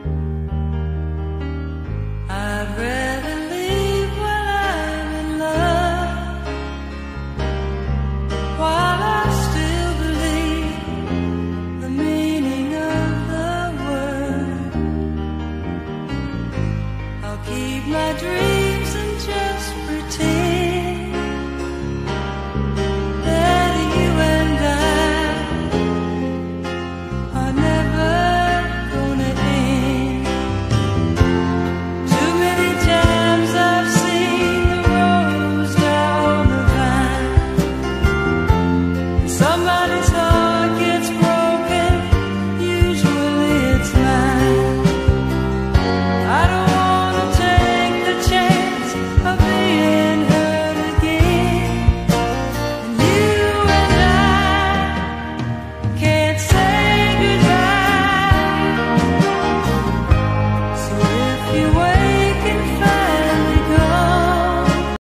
I'd rather leave while I'm in love, while I still believe the meaning of the word. I'll keep my dreams